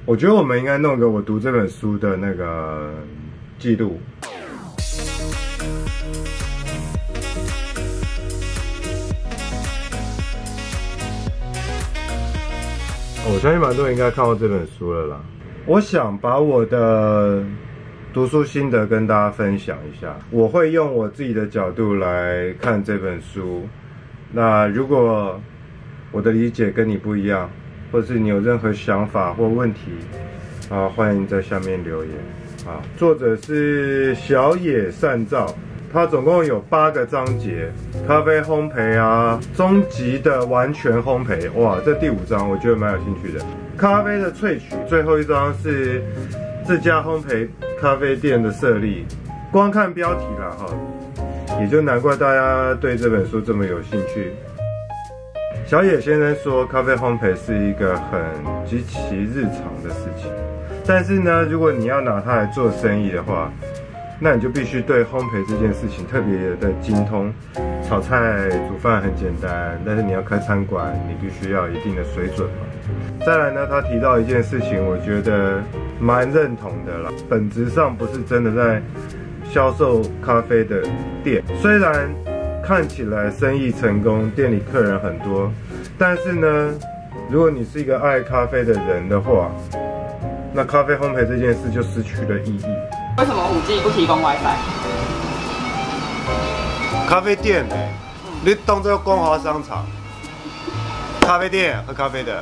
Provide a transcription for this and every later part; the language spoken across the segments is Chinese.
我觉得我们应该弄个我读这本书的那个记录。我相信蛮多人应该看过这本书了啦。我想把我的读书心得跟大家分享一下，我会用我自己的角度来看这本书。那如果我的理解跟你不一样，或是你有任何想法或问题，欢迎在下面留言。作者是小野善造，它总共有8个章节，咖啡烘焙啊，终极的完全烘焙，哇，这第5章我觉得蛮有兴趣的。咖啡的萃取，最后一章是自家烘焙咖啡店的设立。光看标题啦，也就难怪大家对这本书这么有兴趣。小野先生说，咖啡烘焙是一个极其日常的事情，但是呢，如果你要拿它来做生意的话，那你就必须对烘焙这件事情特别的精通。炒菜煮饭很简单，但是你要开餐馆，你必须要有一定的水准嘛。再来呢，他提到一件事情，我觉得蛮认同的啦。本质上不是真的在销售咖啡的店，虽然看起来生意成功，店里客人很多，但是呢，如果你是一个爱咖啡的人的话，那咖啡烘焙这件事就失去了意义。 为什么5G 不提供 WiFi？ 咖啡店你当作光华商场，咖啡店喝咖啡的。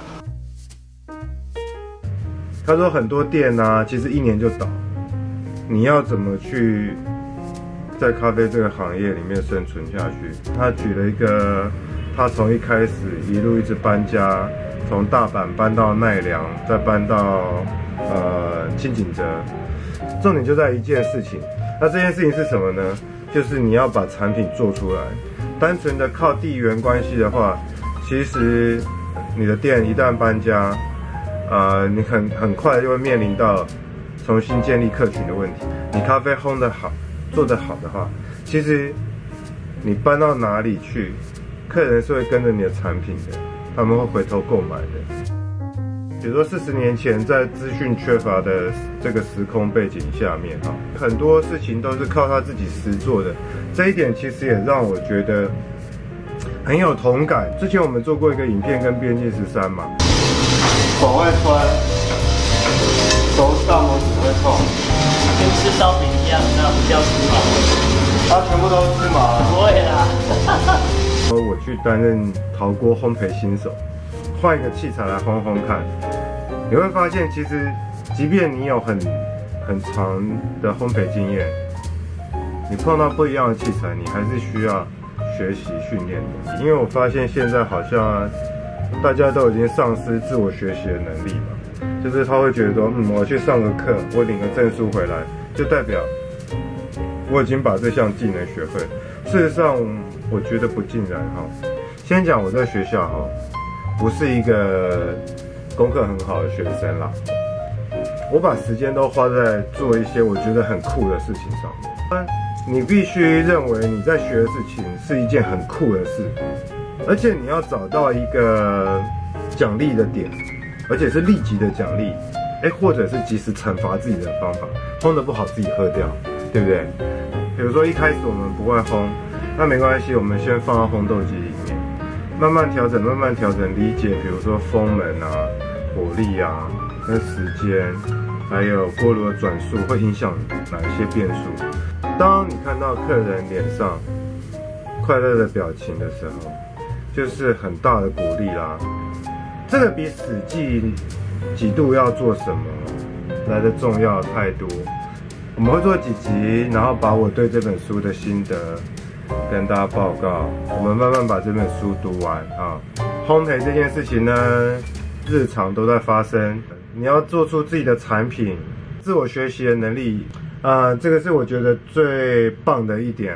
他说很多店啊，其实1年就倒。你要怎么去在咖啡这个行业里面生存下去？他举了一个，他从一开始一路一直搬家，从大阪搬到奈良，再搬到清景泽。重点就在一件事情，那这件事情是什么呢？就是你要把产品做出来。单纯的靠地缘关系的话，其实你的店一旦搬家，你很快就会面临到重新建立客群的问题。你咖啡烘得好，做得好的话，其实你搬到哪里去，客人是会跟着你的产品的，他们会回头购买的。比如说40年前，在资讯缺乏的这个时空背景下面，很多事情都是靠他自己实做的。这一点其实也让我觉得很有同感。之前我们做过一个影片跟边境13嘛，手会酸，手上拇指会痛， 跟吃烧饼一样，那不叫吃麻。 它全部都是芝麻。 不会啦。 我去担任陶锅烘焙新手，换一个器材来烘烘看，你会发现其实即便你有很长的烘焙经验，你碰到不一样的器材，你还是需要学习训练的。因为我发现现在好像大家都已经丧失自我学习的能力嘛，就是他会觉得说，我去上个课，我领个证书回来，就代表我已经把这项技能学会。事实上，我觉得不尽然哈。先讲我在学校哈，不是一个功课很好的学生啦。我把时间都花在做一些我觉得很酷的事情上面。你必须认为你在学的事情是一件很酷的事，而且你要找到一个奖励的点，而且是立即的奖励，或者是及时惩罚自己的方法。烘得不好自己喝掉，对不对？比如说一开始我们不会烘，那没关系，我们先放到烘豆机里面，慢慢调整，慢慢调整，理解，比如说风门啊、火力啊、跟时间，还有锅炉的转速会影响哪一些变数。当你看到客人脸上快乐的表情的时候，就是很大的鼓励啦。这个比死记几度要做什么来的重要太多。我们会做几集，然后把我对这本书的心得跟大家报告。我们慢慢把这本书读完啊。烘焙这件事情呢，日常都在发生。你要做出自己的产品，自我学习的能力，这个是我觉得最棒的一点。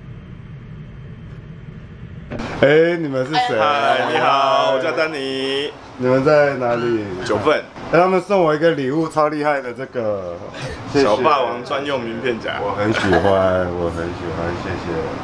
你们是谁？ 嗨，你好，我叫丹尼。 你们在哪里 ？9份。 他们送我一个礼物，超厉害的这个，谢谢小霸王专用名片夹， 我很喜欢，谢谢。